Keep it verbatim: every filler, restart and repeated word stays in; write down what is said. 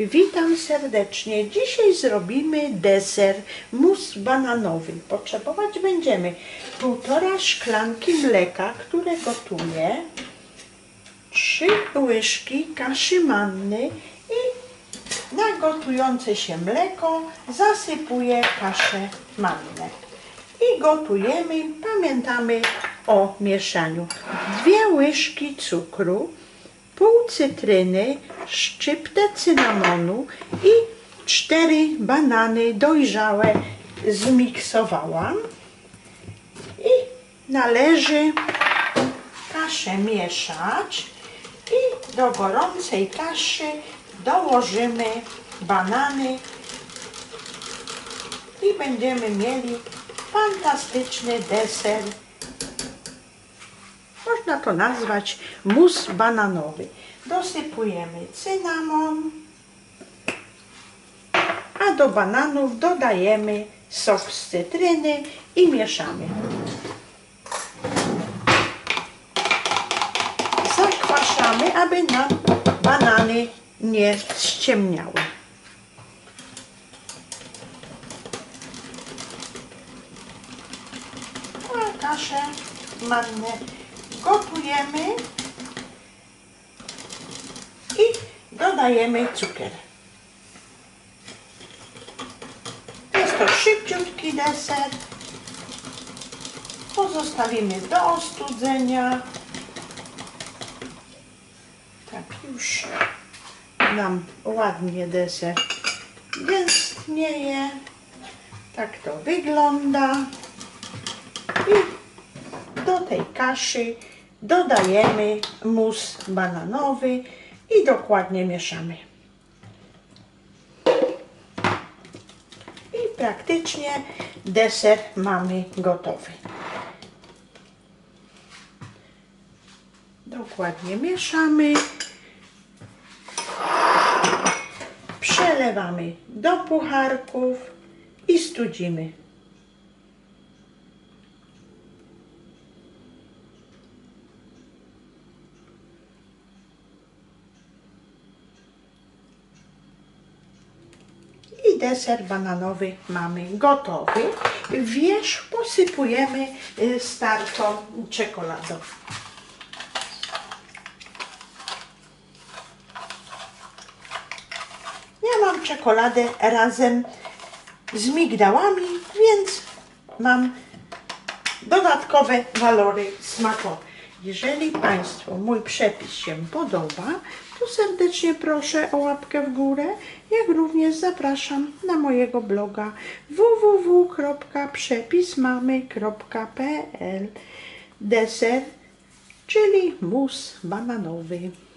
Witam serdecznie. Dzisiaj zrobimy deser mus bananowy. Potrzebować będziemy półtora szklanki mleka, które gotuję, trzy łyżki kaszy manny i na gotujące się mleko zasypuję kaszę mannę. I gotujemy, pamiętamy o mieszaniu. Dwie łyżki cukru, pół cytryny, szczyptę cynamonu i cztery banany dojrzałe zmiksowałam. I należy kaszę mieszać i do gorącej kaszy dołożymy banany i będziemy mieli fantastyczny deser. Można to nazwać mus bananowy. Dosypujemy cynamon, a do bananów dodajemy sok z cytryny i mieszamy. Zakwaszamy, aby nam banany nie ściemniały. A kaszę mannę gotujemy i dodajemy cukier. Jest to szybciutki deser. Pozostawimy do ostudzenia. Tak, już nam ładnie deser gęstnieje. Tak to wygląda. I do tej kaszy dodajemy mus bananowy i dokładnie mieszamy. I praktycznie deser mamy gotowy. Dokładnie mieszamy. Przelewamy do pucharków i studzimy. I deser bananowy mamy gotowy. Wierzch posypujemy startą czekoladą. Ja mam czekoladę razem z migdałami, więc mam dodatkowe walory smakowe. Jeżeli Państwu mój przepis się podoba, to serdecznie proszę o łapkę w górę, jak również zapraszam na mojego bloga w w w kropka przepismamy kropka p l. Deser, czyli mus bananowy.